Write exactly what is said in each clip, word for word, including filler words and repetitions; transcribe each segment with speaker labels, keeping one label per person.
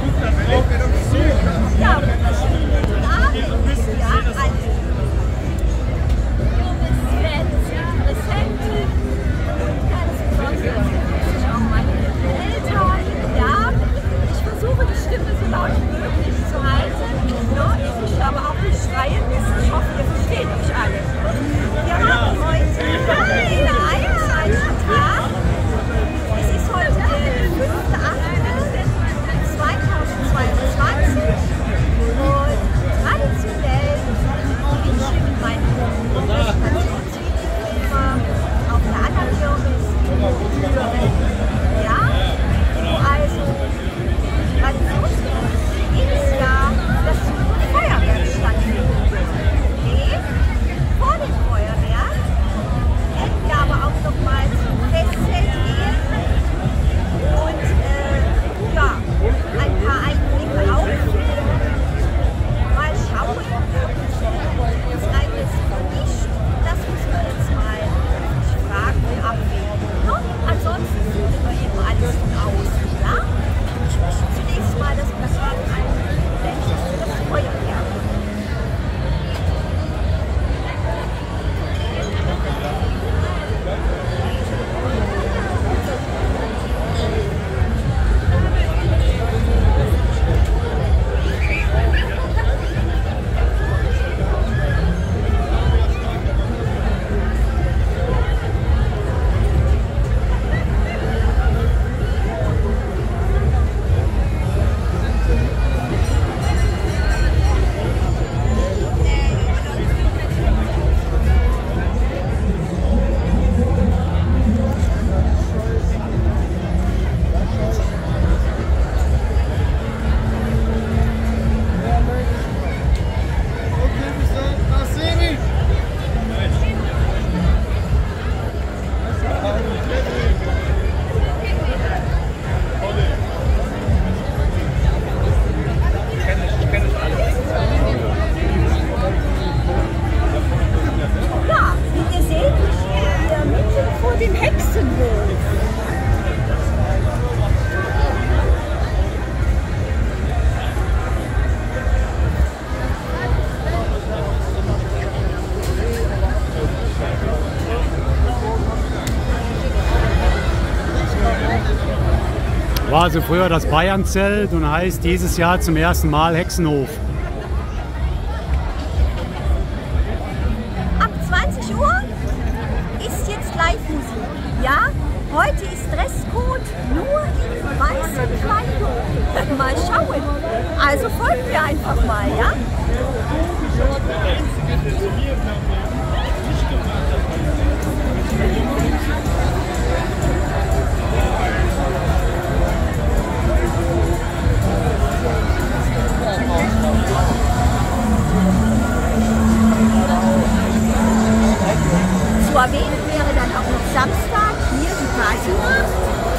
Speaker 1: Ja, wunderschönen guten Abend. Ja, also, junges Fans, Interessenten und ganz besonders natürlich auch meine Eltern. Ja, ich versuche die Stimme so laut wie möglich zu halten. No, ich möchte aber auch nicht schreien. Ich hoffe, ihr versteht mich alle. Wir haben heute einen einzigen Tag. Es ist heute der fünfte achte zweitausendzweiundzwanzig und traditionell bin ich mit meinem Stationsfilmer auf der Anna-Kirmes in Düren. Ja, wo also traditionsgemäß jedes Jahr das Feuerwerk stattfindet. Nee, vor dem Feuerwerk hätten wir aber auch noch mal zum Festzelt gehen und äh, ja, ein paar Einblicke aufnehmen, mal schauen, das Ereignis nicht, das müssen wir jetzt mal fragen und abwägen. No? Ansonsten finden wir eben alles von außen. Ja? Zunächst mal das Museum einblenden für das Feuerwerk.
Speaker 2: War also früher das Bayernzelt und heißt dieses Jahr zum ersten Mal Hexenhof.
Speaker 1: Ab zwanzig Uhr ist jetzt Live-Musik. Ja, heute ist Dresscode nur in weißer Kleidung. Mal schauen. Also folgen wir einfach mal, ja? Zu erwähnen wäre dann auch noch Samstag hier die Partynacht.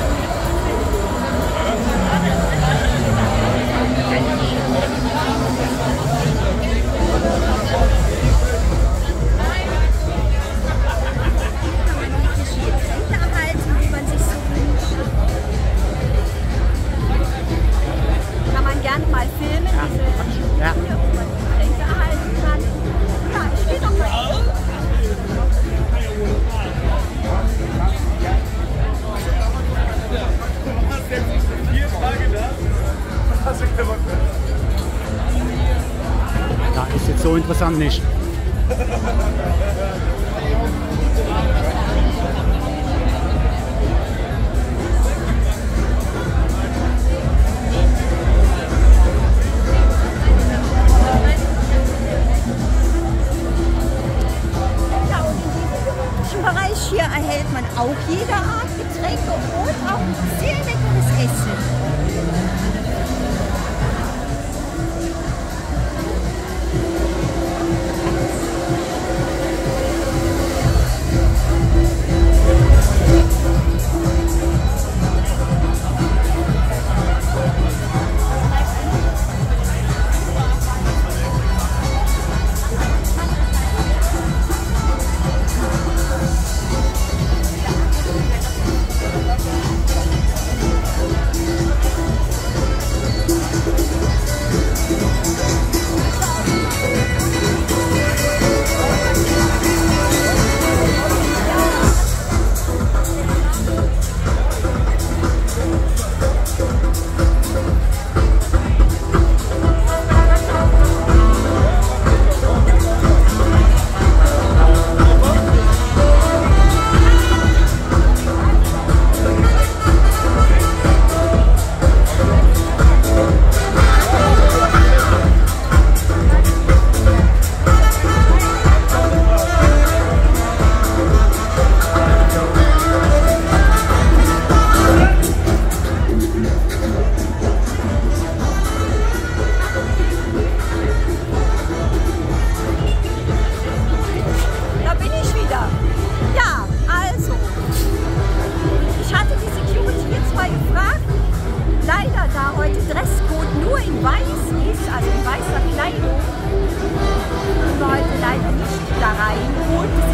Speaker 1: Erhalten, wie man sich so wünscht. Kann man gerne mal filmen, diese
Speaker 2: Ja.
Speaker 1: Dinge, wo man Getränke erhalten kann. Ja, ich stehe doch mal.
Speaker 2: Ja, ist jetzt so interessant nicht.
Speaker 1: Ja, und in diesem Bereich hier erhält man auch jede Art Getränke und auch sehr leckeres Essen.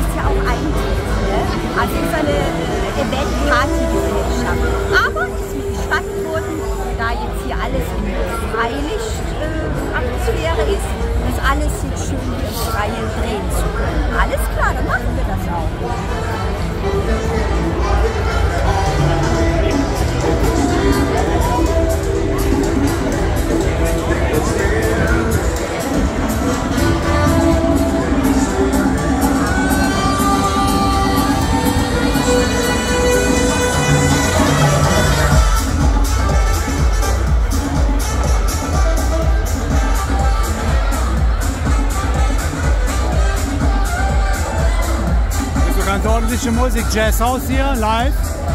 Speaker 1: ist ja auch Eintritt. Ne? Also es ist eine äh, Event-Party-Gesellschaft. Aber es ist mir gestattet worden, da jetzt hier alles in Freilicht-Atmosphäre äh, ist, das alles jetzt schön im Freien drehen zu können. Alles klar, dann machen wir das auch.
Speaker 2: Ganz ordentliche Musik, Jazzhaus hier, live.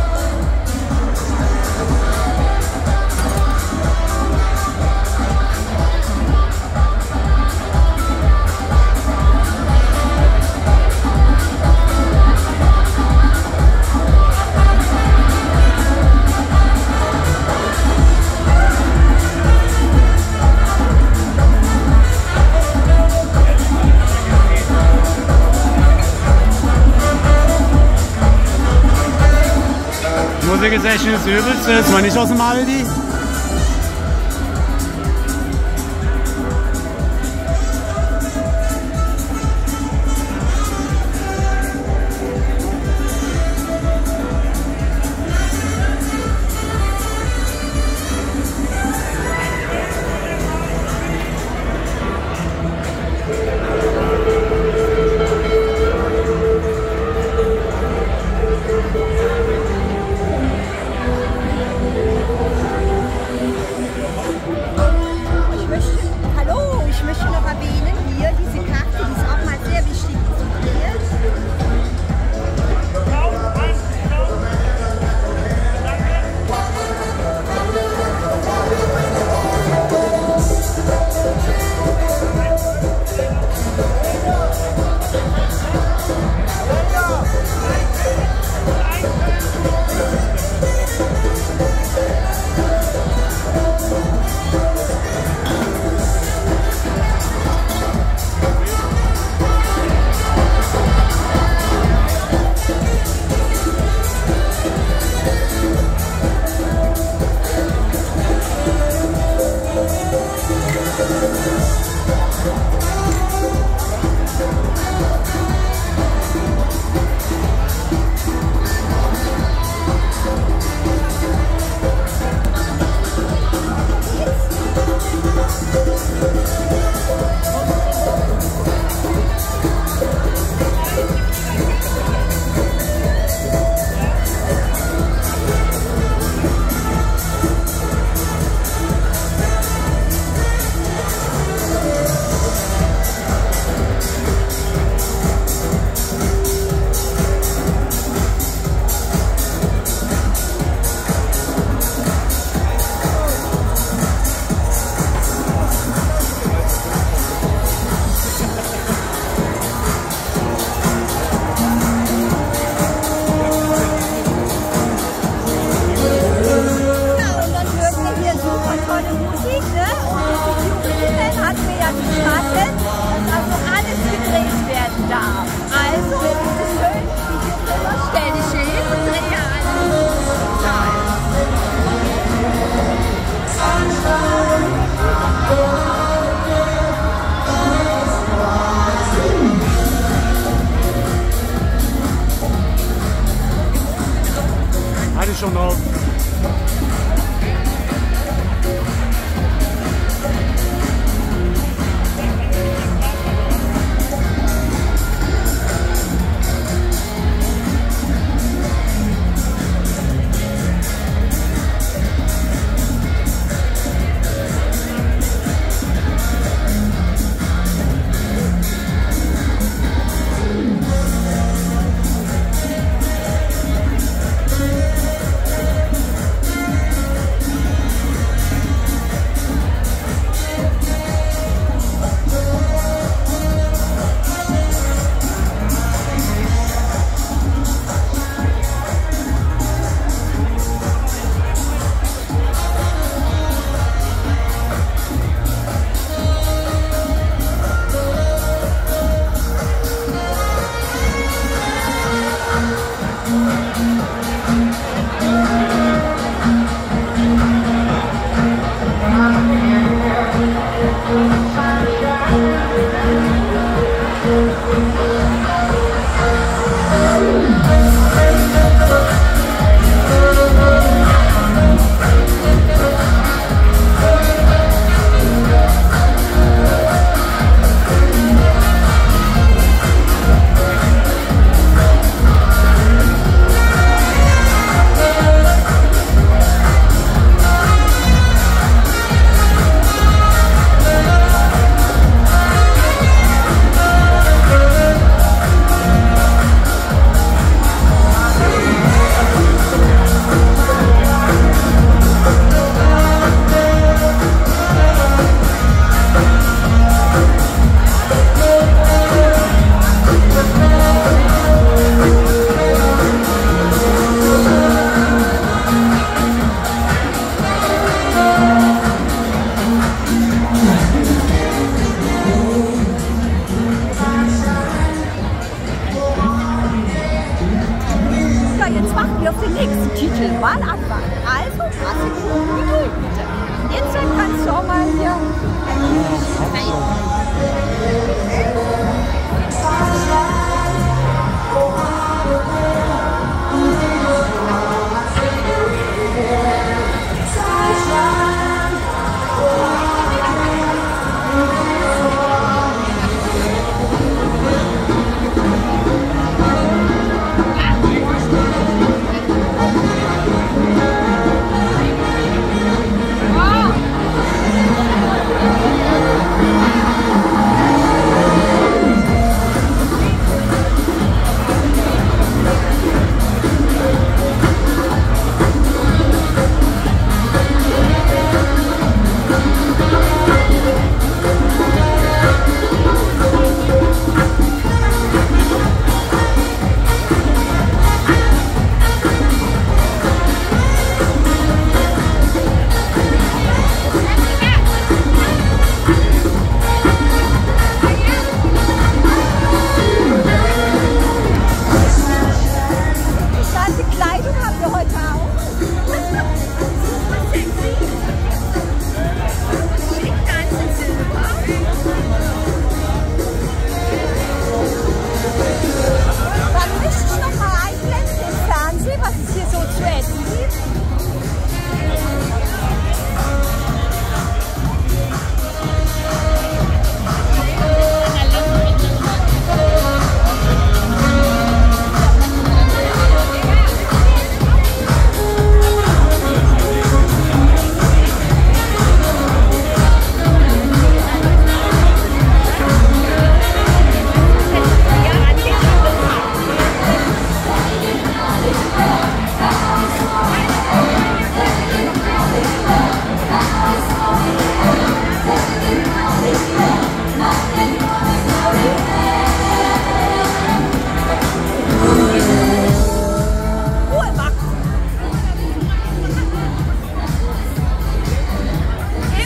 Speaker 2: Musik ist echt das Übelste, ist man nicht aus dem Aldi.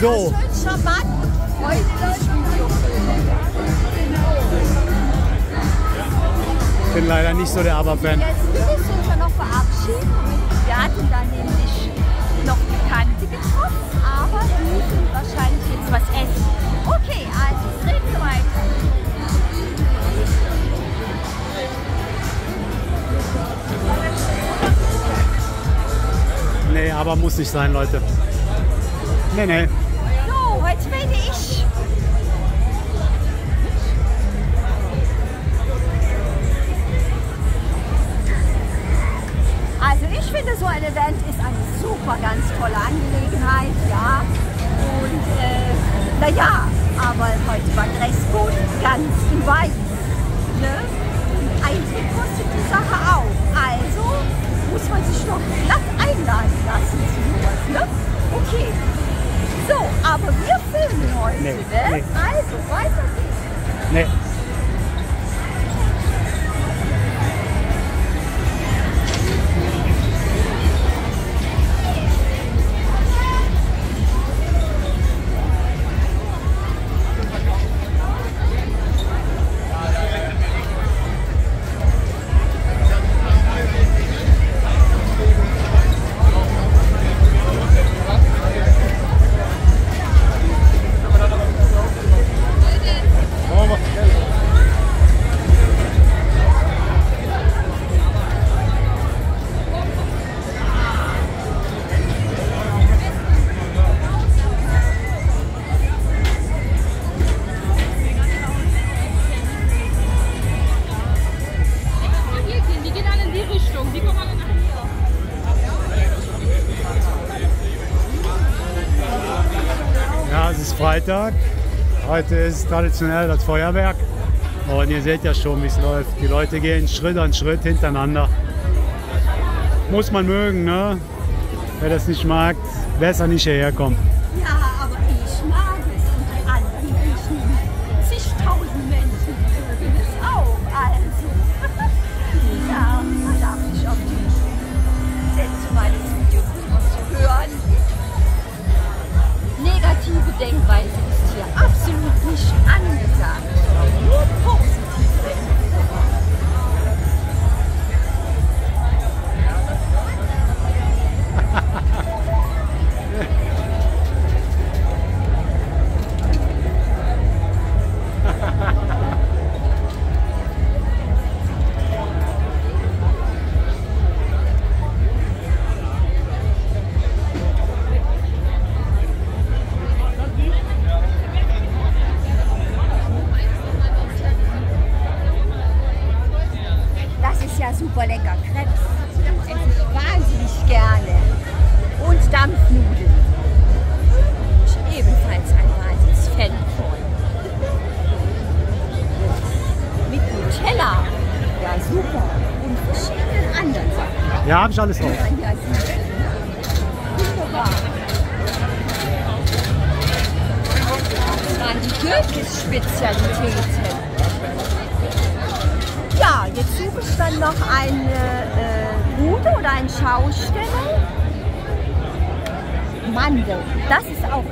Speaker 2: So.
Speaker 1: Schön charmant und freundlich.
Speaker 2: Ich bin leider nicht so der ABBA-Fan.
Speaker 1: Jetzt will ich uns ja noch verabschieden. Wir hatten dann nämlich noch Bekannte getroffen, aber die sind wahrscheinlich jetzt was essen. Okay, also es reden wir weiter.
Speaker 2: Nee, aber muss nicht sein, Leute. Nee, nee.
Speaker 1: So, heute rede ich. Also ich finde, so ein Event ist eine super, ganz tolle Angelegenheit, ja. Und äh, naja, aber heute war Dresscode ganz in weiß. Ne? Und Eintritt kostet die Sache auch. Also muss man sich doch glatt einladen lassen zu sowas, ne? Okay. So, aber wir filmen heute,
Speaker 2: Nee,
Speaker 1: ne?
Speaker 2: nee.
Speaker 1: Also, weiter geht's.
Speaker 2: Nee. Ja, es ist Freitag. Heute ist traditionell das Feuerwerk. Und ihr seht ja schon, wie es läuft. Die Leute gehen Schritt an Schritt hintereinander. Muss man mögen, ne? Wer das nicht mag, besser nicht hierher kommen.
Speaker 1: Ja, aber ich mag es und die anderen Menschen, zigtausend Menschen mögen es auch. Also, ja, man darf sich auf die Sätze meines Videos immer zu hören. Negative Denkweise ist hier absolut nicht angesagt. Nur positive. Das ist ja super lecker. Krebs esse ich wahnsinnig gerne. Und Dampfnudeln. Ich ebenfalls ein wahnsinniges Fan von. Mit Nutella. Ja, super. Und verschiedenen anderen Sachen.
Speaker 2: Ja, habe ich alles drauf.
Speaker 1: Man ja sieht. Wunderbar. Das waren die Kürbisspezialitäten. Ja, jetzt suche ich dann noch eine äh, Bude oder einen Schausteller. Mandel, das ist auch.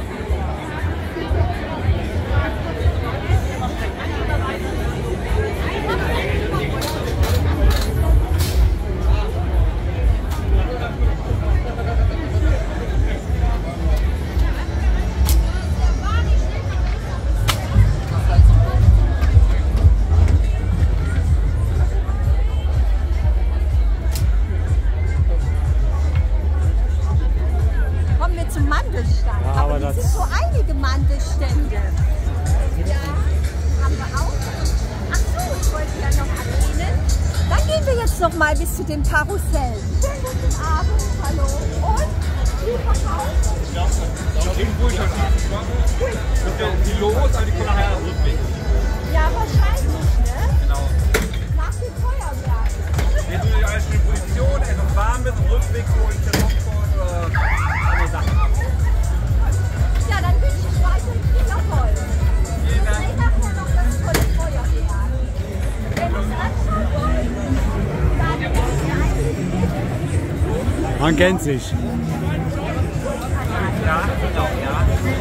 Speaker 1: Kommen wir zum Mandelstand.
Speaker 2: Ja,
Speaker 1: aber
Speaker 2: aber
Speaker 1: es
Speaker 2: das-
Speaker 1: sind so einige Mandelstände. Ja, haben wir auch. Ach so, ich wollte ja noch erwähnen. Dann gehen wir jetzt noch mal bis zu dem Karussell. Schönen guten Abend, hallo. Und wie verkauft?
Speaker 3: Irgendwo schon. Die Logos, aber die kommen nachher rückwärts.
Speaker 1: Ja, wahrscheinlich, ne?
Speaker 3: Genau.
Speaker 1: Nach dem Feuerwerk.
Speaker 3: Wenn du dir als Position etwas warm bist, Rückweg holen, Terrorsport oder andere Sachen.
Speaker 1: Ja, dann wünsche ich weiterhin viel Erfolg.
Speaker 3: Vielen
Speaker 1: Wir
Speaker 3: Dank.
Speaker 1: sehen nachher noch das tolle Feuerwerk. Wenn ihr es anschauen wollt, dann ist ihr eigentlich
Speaker 2: Man kennt sich.
Speaker 3: Ja, genau, ja.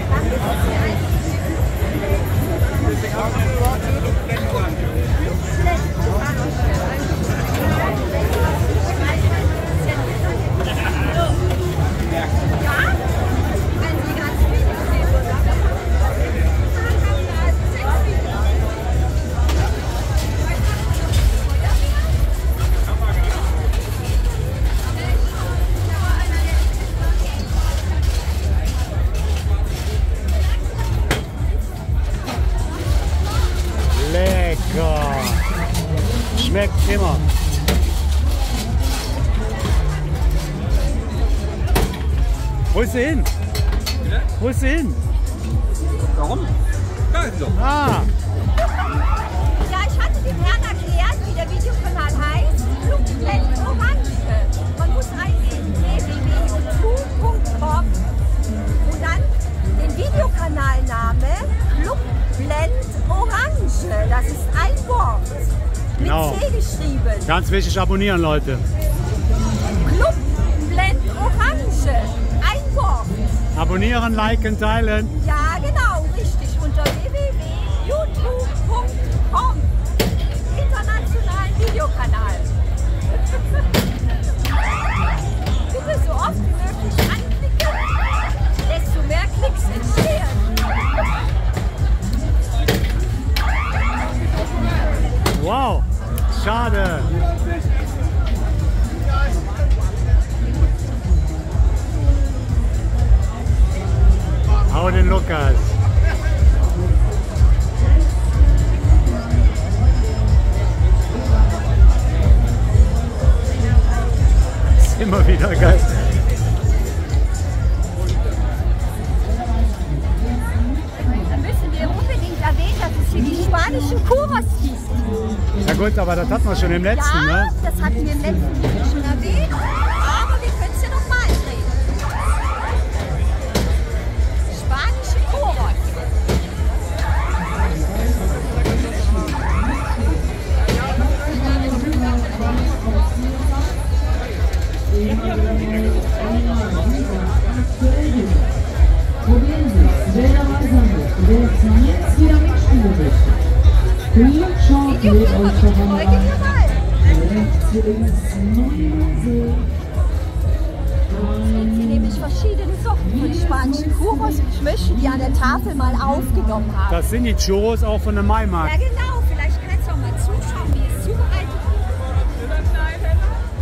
Speaker 2: Immer. Wo ist sie hin?
Speaker 3: Bitte?
Speaker 2: Wo ist sie hin?
Speaker 3: Warum? Da ist sie doch.
Speaker 2: Ah,
Speaker 1: Ja, ich hatte dem Herrn erklärt, wie der Videokanal heißt. Clubblend Orange. Man muss eingeben w w w punkt youtube punkt com und dann den Videokanalname Clubblend Orange. Das ist ein Wort. Mit
Speaker 2: Genau.
Speaker 1: C geschrieben.
Speaker 2: ganz wichtig, abonnieren, Leute.
Speaker 1: Clubblend Orange. Ein Wort.
Speaker 2: Abonnieren, liken, teilen.
Speaker 1: Ja, genau, richtig. Unter w w w punkt youtube punkt com. Internationalen Videokanal. Bitte so oft wie möglich anklicken, desto mehr Klicks entstehen.
Speaker 2: Wow, schade. Hau den Lukas. Ist immer wieder geil.
Speaker 1: Da müssen wir unbedingt erwähnen, dass es hier die spanischen Choros gibt.
Speaker 2: Ja gut, aber das hatten wir schon im letzten,
Speaker 1: Ja,
Speaker 2: ne?
Speaker 1: das hatten wir im letzten Video schon erwähnt, aber wir können es ja nochmal drehen. Spanische Choros.
Speaker 4: Probieren Sie es, wer dabei sein will, wer jetzt wieder mitspielen möchte. Glück wählt euch doch einmal
Speaker 1: Heute
Speaker 4: ein.
Speaker 1: dabei.
Speaker 4: Rechts, links, neun,
Speaker 1: Hier nehme ich verschiedene Sorten von spanischen Choros und ich möchte die an der Tafel mal aufgenommen haben.
Speaker 2: Das sind die Churros auch von der
Speaker 1: Ja
Speaker 2: Maimarkt.
Speaker 1: genau, vielleicht kannst du auch mal zuschauen, wie es zubereitet wird.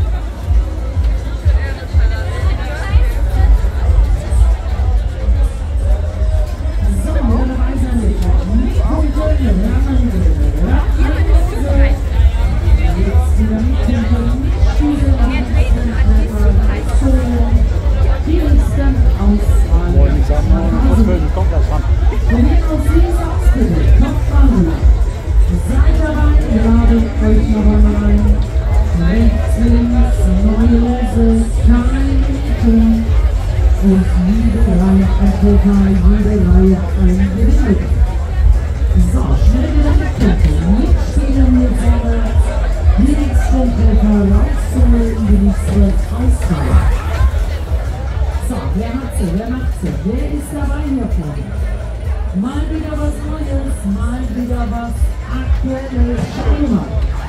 Speaker 4: So, wer dabei sein möchte, Mitpunkte, ran.
Speaker 1: Hier wird es zubereitet.
Speaker 4: Jetzt wieder mitpunkten, mitspielen.
Speaker 1: Wir drehen an die Zubereitung.
Speaker 4: Hier ist dann Auswahl.
Speaker 2: Wollte ich sagen, muss fünf, kommt das ran.
Speaker 4: Probieren auf Sie es aus, bitte. Kopf an. Seid dabei, ladet euch noch einmal ein. Rechts, links, neue Lose, Karten. Und jede Reihe ein Pokal, jede Reihe ein Gewinn. So, schnell wieder mitkämpfen. Mitspielen hier vorne. Nichts vom Treffer rauszuholen, die nichts wird ausfallen. So, wer hat sie? Wer macht sie? Wer ist dabei hier vorne? Mal wieder was Neues, mal wieder was Aktuelles. Schauen wir mal.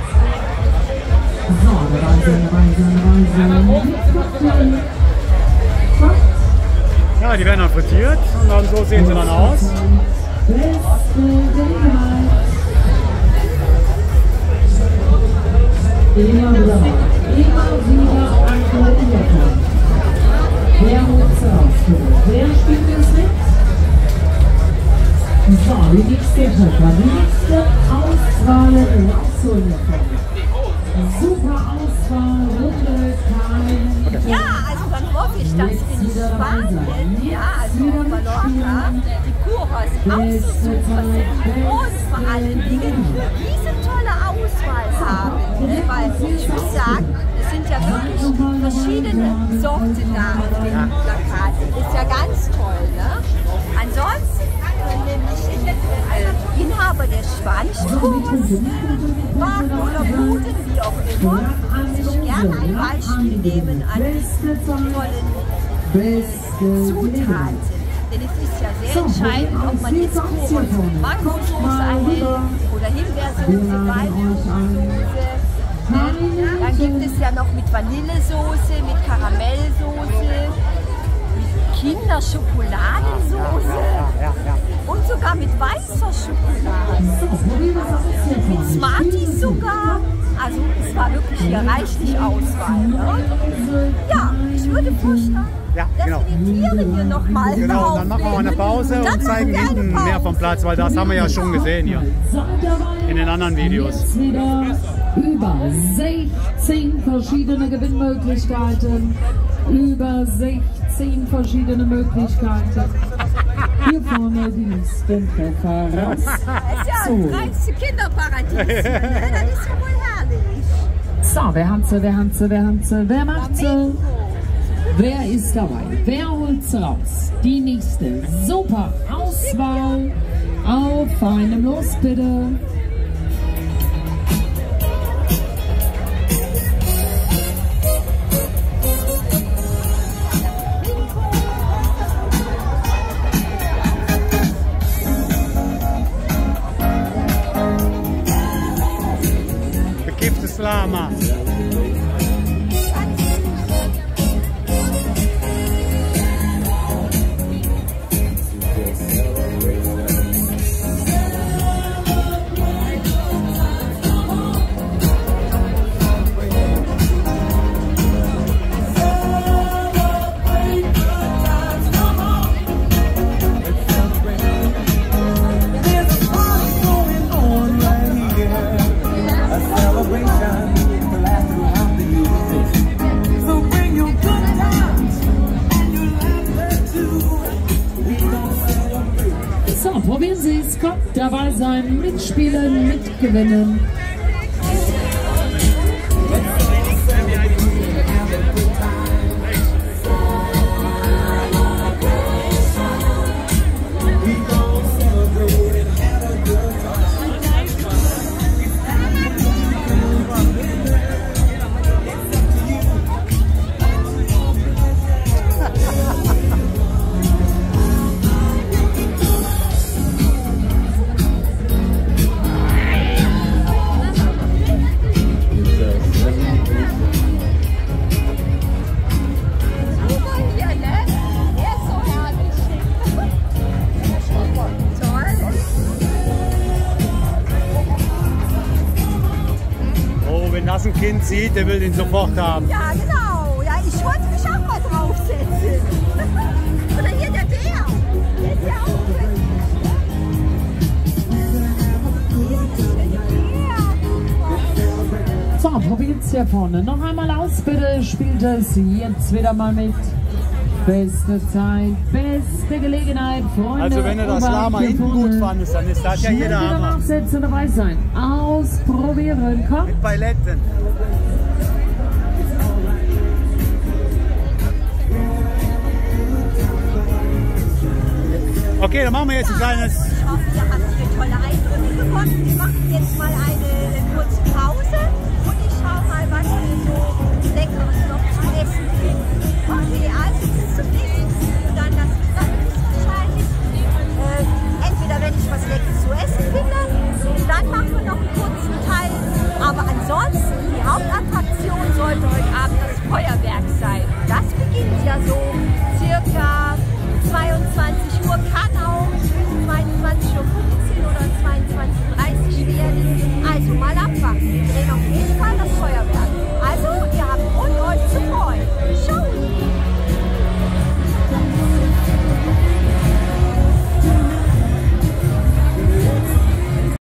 Speaker 4: So, dabei sein, dabei sein, dabei sein. Mitmachen. Fakt.
Speaker 2: Ja, die werden dann frittiert und dann so sehen sie dann aus.
Speaker 4: Beste Gelegenheit. Immer wieder mal. Immer wieder aktuell lecker. Wer holt es raus? Wer spielt es mit? So, die nächste Treffer, die nächste Auswahl rausholen davon. Super Auswahl, Runde, kein.
Speaker 1: Ja, also dann hoffe ich, dass in Spanien, ja, also auf Mallorca, die Choros auch so super sind und vor allen Dingen diese tolle Auswahl haben. Ne? Weil ich muss sagen, es sind ja wirklich verschiedene Sorten da auf dem Plakat. Ist ja ganz toll. Ne? Ansonsten können nämlich äh, Inhaber der spanischen Choros, Bar oder Buden, wie auch immer, sich gerne ein Beispiel nehmen an diesen tollen Zutaten. Denn es ist ja sehr entscheidend, ob man jetzt Churros mit Mangosoße einnimmt oder Himbeersoße, Walnusssoße. Dann gibt es ja noch mit Vanillesoße, mit Karamellsoße, mit Kinderschokoladensoße und sogar mit weißer Schokolade. Mit Smarties sogar. Also es war wirklich hier reichlich Auswahl. Ne? Ja, ich würde vorschlagen,
Speaker 2: Ja,
Speaker 1: dass
Speaker 2: genau.
Speaker 1: wir die Tiere hier nochmal
Speaker 2: Genau, und dann machen wir mal eine Pause und zeigen hinten mehr vom Platz, weil das haben wir ja schon gesehen hier in den anderen Videos.
Speaker 4: Jetzt wieder über sechzehn verschiedene Gewinnmöglichkeiten. Über sechzehn verschiedene Möglichkeiten. Hier vorne die nächsten Treffer raus.
Speaker 1: Das ist ja
Speaker 4: So.
Speaker 1: das reinste Kinderparadies hier, ne? Das ist ja wohl herrlich.
Speaker 4: So, wer hat sie, wer hat sie, wer hat sie, wer macht sie?
Speaker 1: Flamenco.
Speaker 4: Wer ist dabei? Wer holt sie raus? Die nächste super Auswahl auf einem Los, bitte.
Speaker 2: Bekifftes Lama.
Speaker 4: So, probieren Sie es, kommt dabei sein, mitspielen, mitgewinnen.
Speaker 1: Super hier, ne? Der ist so herrlich. Toll.
Speaker 2: Oh, wenn das ein Kind sieht, der will den sofort haben.
Speaker 1: Ja, genau. Ja, ich wollte mich auch mal draufsetzen. Oder hier der Bär. Der ist ja auch drin.
Speaker 4: So, probiert es hier vorne noch einmal aus, bitte. Spielt es jetzt wieder mal mit. Beste Zeit, beste Gelegenheit, Freunde.
Speaker 2: Also wenn du das
Speaker 4: Oberhalb
Speaker 2: Lama
Speaker 4: hier
Speaker 2: hinten
Speaker 4: vorne.
Speaker 2: gut fandest, dann ist das ja
Speaker 4: Schnell
Speaker 2: jeder
Speaker 4: wieder
Speaker 2: Hammer.
Speaker 4: nachsetzen, dabei sein. Ausprobieren, komm.
Speaker 2: Mit Paletten. Okay, dann machen wir jetzt ein kleines...
Speaker 1: Ich hoffe, ihr habt hier tolle Eindrücke gewonnen. Wir machen jetzt mal eine kurze Pause und ich schaue mal, was wir so Leckeres noch zu essen kriegen. Okay, also bis zum nächsten Mal.